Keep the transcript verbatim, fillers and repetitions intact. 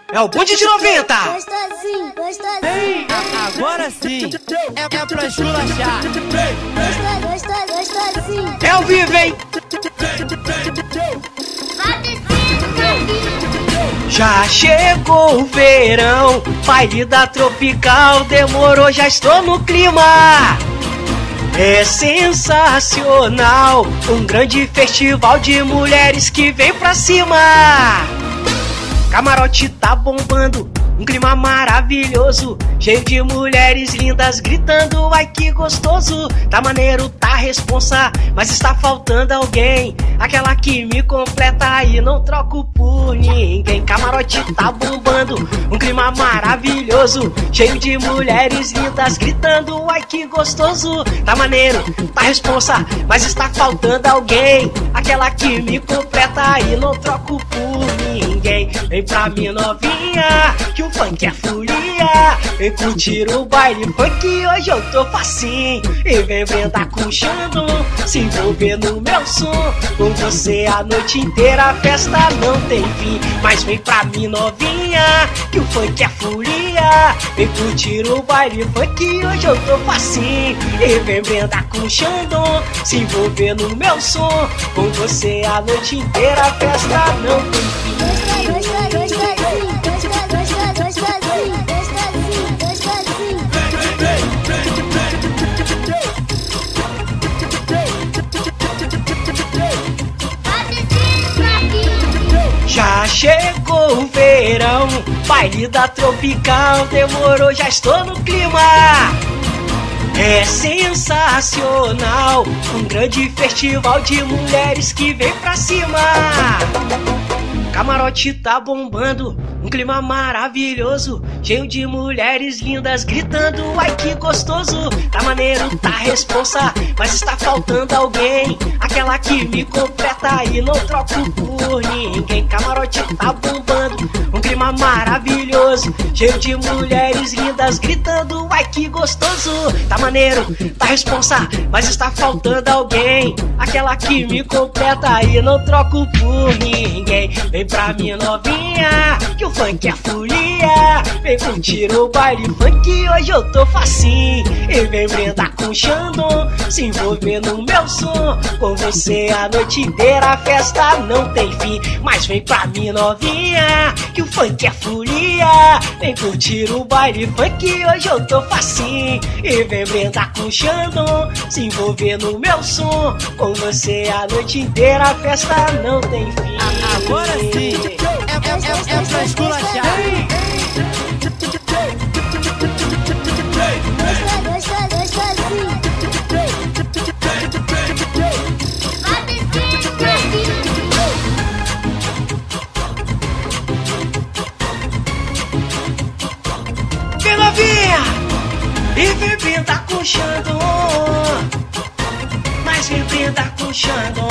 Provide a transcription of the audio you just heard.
É o bonde de noventa. Gostosinho, gostosinho. Ei, agora sim. É, é pra esculachar. Gostosinho, gostosinho. É ao vivo, hein? Já chegou o verão, baile da tropical, demorou, já estou no clima. É sensacional, um grande festival de mulheres que vem pra cima. Camarote tá bombando, um clima maravilhoso, cheio de mulheres lindas gritando, ai que gostoso. Tá maneiro, tá responsa, mas está faltando alguém, aquela que me completa e não troco por ninguém. Camarote tá bombando, um clima maravilhoso, cheio de mulheres lindas gritando, ai que gostoso. Tá maneiro, tá responsa, mas está faltando alguém, aquela que me completa e não troco por ninguém. Vem pra mim novinha, que o funk é folia, vem curtir o baile funk, hoje eu tô facinho. E vem brindar com o Xandão, se envolver no meu som, com você a noite inteira, a festa não tem fim. Mas vem pra mim novinha, que o funk é folia, vem curtir o baile funk, hoje eu tô facinho. E vem brindar com o Xandão, se envolver no meu som, com você a noite inteira, a festa não tem fim. Já chegou o verão, baile da tropical, demorou, já estou no clima. É sensacional, um grande festival de mulheres que vem pra cima. Camarote tá bombando, um clima maravilhoso, cheio de mulheres lindas gritando, ai que gostoso. Tá maneiro, tá responsa, mas está faltando alguém, aquela que me completa e não troco por ninguém. Camarote tá bombando, um clima maravilhoso, cheio de mulheres lindas gritando, ai que gostoso. Tá maneiro, tá responsa, mas está faltando alguém, aquela que me completa e não troco por ninguém. Vem pra mim novinha, que o funk é folia, vem curtir o baile funk, hoje eu tô facinho. E vem brindar com o Xandão, se envolver no meu som, com você a noite inteira, a festa não tem fim. Mas vem pra mim novinha, que o funk é folia, vem curtir o baile funk, hoje eu tô facinho. E vem brindar com o Xandão, se envolver no meu som, com você a noite inteira, a festa não tem fim. Agora sim. É, é, é, é pra esculachar. Vem novinha, e vem brindar com o Xandão, mas vem brindar com o Xandão.